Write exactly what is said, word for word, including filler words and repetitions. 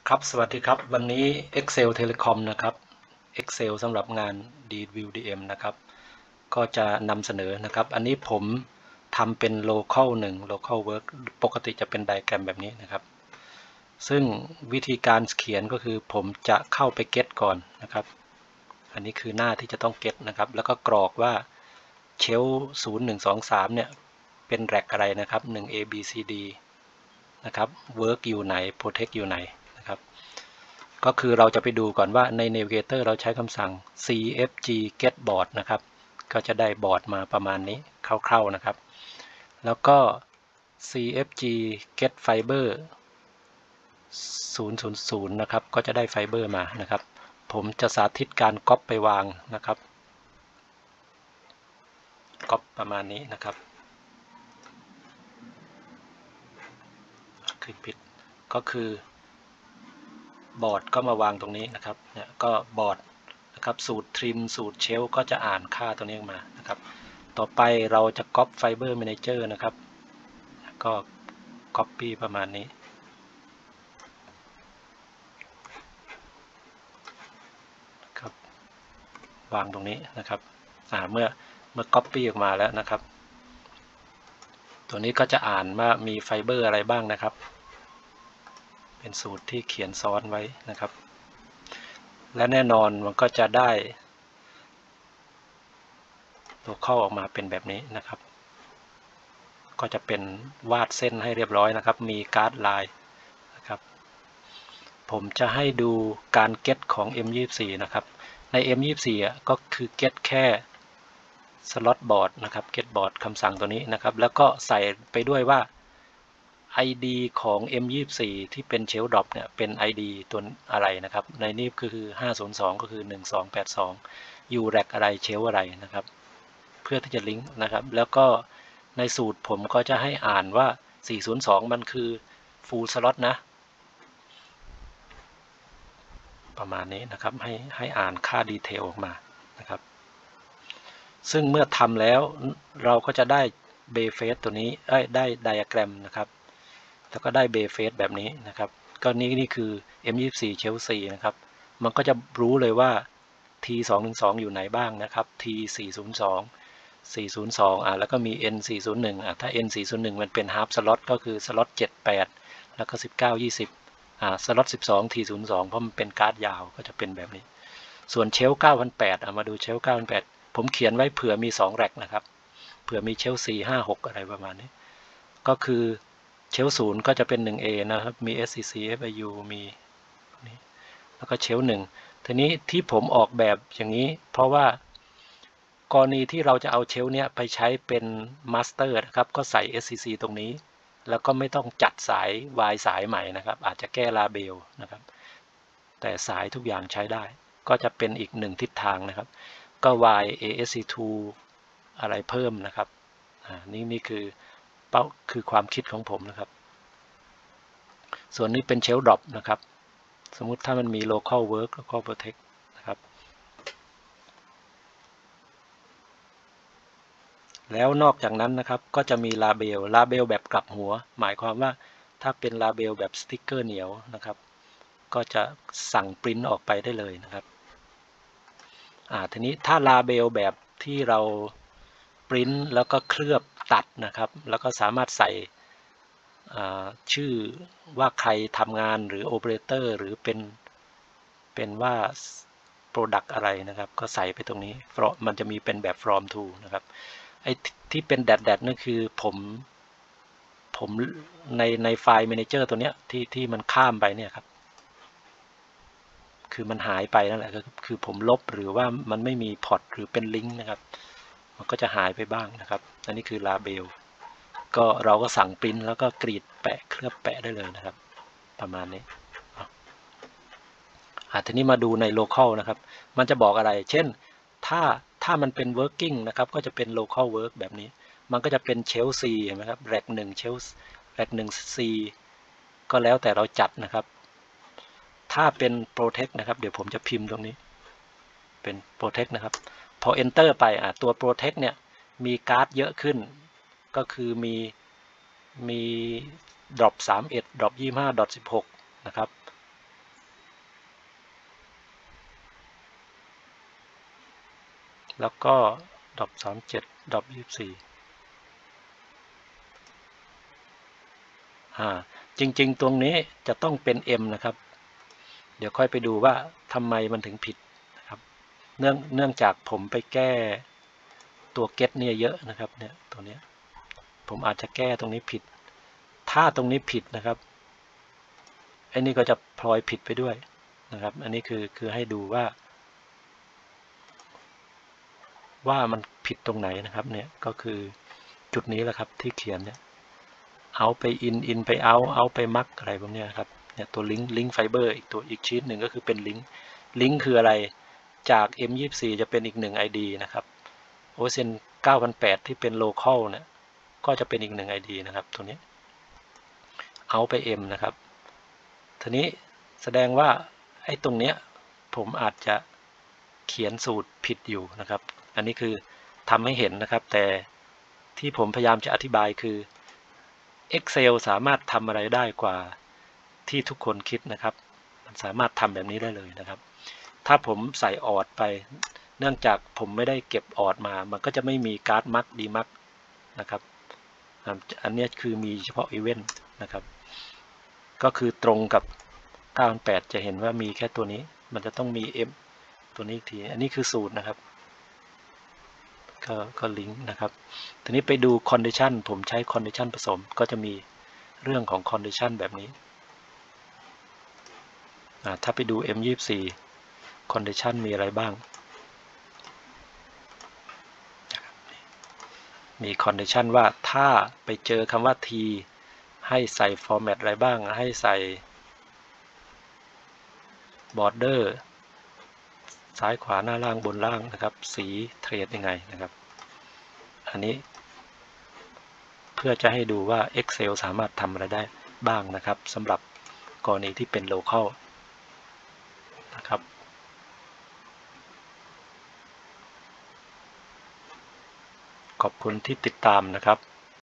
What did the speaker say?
ครับสวัสดีครับวันนี้ Excel Telecom นะครับ Excel สำหรับงาน ดี วิว ดี เอ็ม นะครับก็จะนำเสนอนะครับอันนี้ผมทำเป็น local หนึ่ง local work ปกติจะเป็นไดอะแกรมแบบนี้นะครับซึ่งวิธีการเขียนก็คือผมจะเข้าไป get ก่อนนะครับอันนี้คือหน้าที่จะต้อง get นะครับแล้วก็กรอกว่าเชลศูนย์ หนึ่ง สอง สามเนี่ยเป็นแร็กอะไรนะครับหนึ่ง A B C D นะครับ work อยู่ไหน protect อยู่ไหนนะครับก็คือเราจะไปดูก่อนว่าใน Navigator เราใช้คำสั่ง ซี เอฟ จี get board นะครับก็จะได้บอร์ดมาประมาณนี้คร่าวๆนะครับแล้วก็ ซี เอฟ จี get fiber ศูนย์ ศูนย์ ศูนย์นะครับก็จะได้ไฟเบอร์มานะครับผมจะสาธิตการก๊อปไปวางนะครับก๊อปประมาณนี้นะครับคลิกผิดก็คือบอร์ดก็มาวางตรงนี้นะครับเนี่ยก็บอร์ดนะครับสูตรทริมสูตรเชลก็จะอ่านค่าตัวนี้ออกมานะครับต่อไปเราจะก๊อปไฟเบอร์แมเนเจอร์นะครับก็ก๊อปปี้ประมาณนี้ครับวางตรงนี้นะครับอ่าเมื่อเมื่อก๊อปปี้ออกมาแล้วนะครับตัวนี้ก็จะอ่านว่ามีไฟเบอร์อะไรบ้างนะครับเป็นสูตรที่เขียนซ้อนไว้นะครับและแน่นอนมันก็จะได้ตัวเข้าออกมาเป็นแบบนี้นะครับก็จะเป็นวาดเส้นให้เรียบร้อยนะครับมีการ์ดลายนะครับผมจะให้ดูการเก็ตของ เอ็ม ยี่สิบสี่ นะครับใน เอ็ม ยี่สิบสี่ อ่ะก็คือเก็ตแค่สล็อตบอร์ดนะครับเก็ตบอร์ดคำสั่งตัวนี้นะครับแล้วก็ใส่ไปด้วยว่า ไอ ดี ของ เอ็ม ยี่สิบสี่ ที่เป็นเชลดรอปเนี่ยเป็น ไอ ดี ตัวอะไรนะครับในนี้คือห้าศูนย์สองก็คือหนึ่งสองแปดสองอยู่แร็กอะไรเชลอะไรนะครับเพื่อที่จะลิงก์นะครับแล้วก็ในสูตรผมก็จะให้อ่านว่าสี่ศูนย์สองมันคือ full slot นะประมาณนี้นะครับให้ให้อ่านค่าดีเทลออกมานะครับซึ่งเมื่อทำแล้วเราก็จะได้เบเฟสตัวนี้ได้ไดอะแกรมนะครับแล้วก็ได้เบเฟสแบบนี้นะครับก็นี่นี่คือ เอ็ม ยี่สิบสี่ Chelsea นะครับมันก็จะรู้เลยว่า ที สอง หนึ่ง สอง อยู่ไหนบ้างนะครับ ที สี่ ศูนย์ สอง สี่ ศูนย์ สองอ่ะแล้วก็มี เอ็น สี่ ศูนย์ หนึ่งอ่ะถ้า เอ็น สี่ ศูนย์ หนึ่ง มันเป็น half slot ก็คือ slot เจ็ด แปดแล้วก็สิบเก้า ยี่สิบอ่า slot สิบสอง ที ศูนย์ สอง เพราะมันเป็นการ์ดยาวก็จะเป็นแบบนี้ส่วนเชล เก้าพันแปด อ่ะมาดูเชล เก้าพันแปด ผมเขียนไว้เผื่อมีสองแร็กนะครับเผื่อมีเชล สี่ ห้า หกอะไรประมาณนี้ก็คือเชลศูนย์ก็จะเป็น หนึ่ง เอ นะครับมี เอส ซี ซี เอฟ ไอ ยู มีนี่แล้วก็เชลหนึ่งทีนี้ที่ผมออกแบบอย่างนี้เพราะว่ากรณีที่เราจะเอาเชลเนี้ยไปใช้เป็นมาสเตอร์นะครับก็ใส่ เอส ซี ซี ตรงนี้แล้วก็ไม่ต้องจัดสาย Y สายใหม่นะครับอาจจะแก้ลาเบลนะครับแต่สายทุกอย่างใช้ได้ก็จะเป็นอีกหนึ่งทิศทางนะครับก็ Y เอ เอส ซี ทู อะไรเพิ่มนะครับอ่านี่นี่คือเป้าคือความคิดของผมนะครับส่วนนี้เป็นเชลดรอปนะครับสมมุติถ้ามันมี local work แล้วก็ protect นะครับแล้วนอกจากนั้นนะครับก็จะมีลาเบลลาเบลแบบกลับหัวหมายความว่าถ้าเป็นลาเบลแบบสติ๊กเกอร์เหนียวนะครับก็จะสั่งปริ้นออกไปได้เลยนะครับอ่าทีนี้ถ้าลาเบลแบบที่เราปริ้นแล้วก็เคลือบตัดนะครับแล้วก็สามารถใส่ชื่อว่าใครทำงานหรือโอเปอเรเตอร์หรือเป็นเป็นว่า Product อะไรนะครับก็ใส่ไปตรงนี้เพราะมันจะมีเป็นแบบ from to นะครับไอ้ที่เป็นแดดแดดนั่นคือผมผมในในไฟล์ Manager ตัวเนี้ยที่ที่มันข้ามไปเนี่ยครับคือมันหายไปนั่นแหละก็คือผมลบหรือว่ามันไม่มีพอร์ตหรือเป็นลิงก์นะครับมันก็จะหายไปบ้างนะครับอันนี้คือลาเบลก็เราก็สั่งปริ้นแล้วก็กรีดแปะเคลือบแปะได้เลยนะครับประมาณนี้อ่ะทีนี้มาดูใน local นะครับมันจะบอกอะไรเช่นถ้าถ้ามันเป็น working นะครับก็จะเป็น local work แบบนี้มันก็จะเป็น shell C เห็นไหมครับแร็กหนึ่ง shell แร็กหนึ่ง C ก็แล้วแต่เราจัดนะครับถ้าเป็น protect นะครับเดี๋ยวผมจะพิมพ์ตรงนี้เป็น protect นะครับพอ enter ไปอ่ะตัว protect เนี่ยมีการ์ดเยอะขึ้นก็คือมีมี drop สามสิบเอ็ด drop ยี่สิบห้า drop สิบหกนะครับแล้วก็ดอกสามเจ็ดดอกยี่สิบสี่อ่าจริงๆตรงนี้จะต้องเป็น M นะครับเดี๋ยวค่อยไปดูว่าทำไมมันถึงผิดนะครับเนื่องเนื่องจากผมไปแก้ตัว get เนี่ยเยอะนะครับเนี่ยตัวเนี้ยผมอาจจะแก้ตรงนี้ผิดถ้าตรงนี้ผิดนะครับไอ้นี่ก็จะพลอยผิดไปด้วยนะครับอันนี้คือคือให้ดูว่าว่ามันผิดตรงไหนนะครับเนี่ยก็คือจุดนี้แหละครับที่เขียนเนี่ยเอาไปอินอินไปเอาเอาไปมักอะไรพวกนี้ครับเนี่ยตัวลิงก์ลิงก์ไฟเบอร์อีกตัวอีกชีตหนึ่งก็คือเป็นลิงก์ลิงก์คืออะไรจาก เอ็ม ยี่สิบสี่ จะเป็นอีกหนึ่ง ไอ ดี นะครับ โอ เอส เอ็น เก้าพันแปด ที่เป็น local เนี่ยก็จะเป็นอีกหนึ่ง ไอ ดี นะครับตัวนี้เอาไป M นะครับทีนี้แสดงว่าไอ้ตรงเนี้ยผมอาจจะเขียนสูตรผิดอยู่นะครับอันนี้คือทำให้เห็นนะครับแต่ที่ผมพยายามจะอธิบายคือ Excel สามารถทำอะไรได้กว่าที่ทุกคนคิดนะครับมันสามารถทำแบบนี้ได้เลยนะครับถ้าผมใส่ออดไปเนื่องจากผมไม่ได้เก็บออดมามันก็จะไม่มีการ์ดมักดีมักนะครับอันนี้คือมีเฉพาะอีเวนต์นะครับก็คือตรงกับเก้าพันแปดจะเห็นว่ามีแค่ตัวนี้มันจะต้องมี M ตัวนี้อีกทีอันนี้คือสูตรนะครับก็ก็ลิงก์นะครับทีนี้ไปดู condition ผมใช้ condition ผสมก็จะมีเรื่องของ condition แบบนี้ถ้าไปดู เอ็ม ยี่สิบสี่ condition มีอะไรบ้างมี condition ว่าถ้าไปเจอคำว่า t ให้ใส่ format อะไรบ้างให้ใส่ border ซ้ายขวาหน้าล่างบนล่างนะครับสีเทรดยังไงนะครับอันนี้เพื่อจะให้ดูว่า Excel สามารถทำอะไรได้บ้างนะครับสำหรับกรณีที่เป็น local นะครับขอบคุณที่ติดตามนะครับ